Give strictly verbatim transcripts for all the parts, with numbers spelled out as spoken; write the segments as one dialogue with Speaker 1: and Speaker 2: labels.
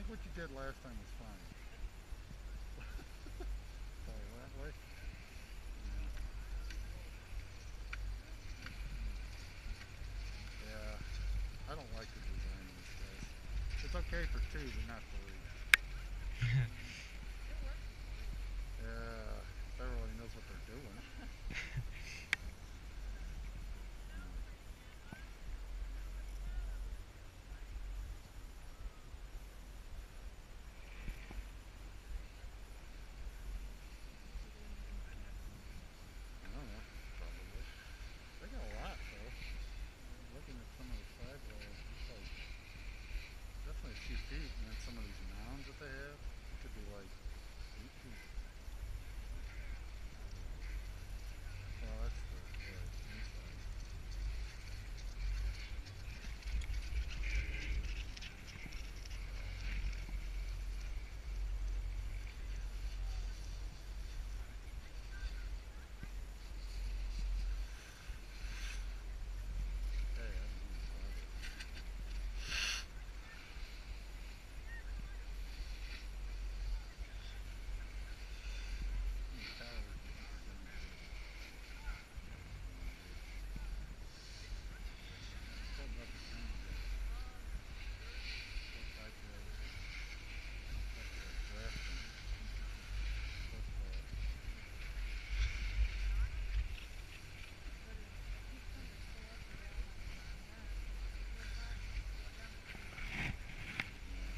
Speaker 1: think what you did last time was fine. So that way. Yeah. Yeah. I don't like the design of this place. It's okay for two, but not three. Yeah. Everybody knows what they're doing. I don't know. Probably. They got a lot though. Looking at some of the sidewalls, it's like definitely a few feet, and then some of these mounds that they have, it could be like eight feet. Well, that's the right inside. Hey, I didn't even bother. How many towers do you think are down there? It's holding up the sound though. Looks like uh, like uh, drafting football. Yeah.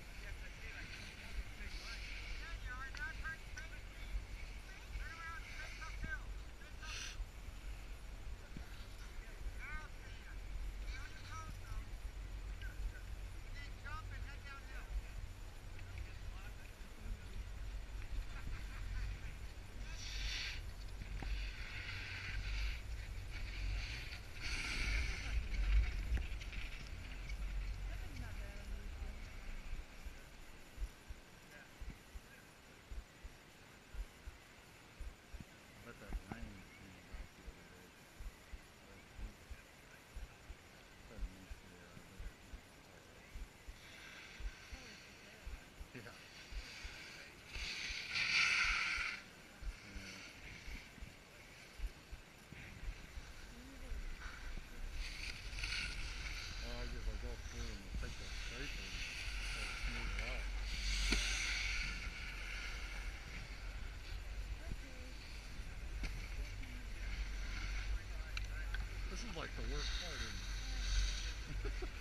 Speaker 1: I bet that rain came about the other day. Last week. Had a nice day out of it. Yeah. Yeah. Well, I usually go through and I'll take that scraper and try to smooth it out. This is like the worst part, isn't it?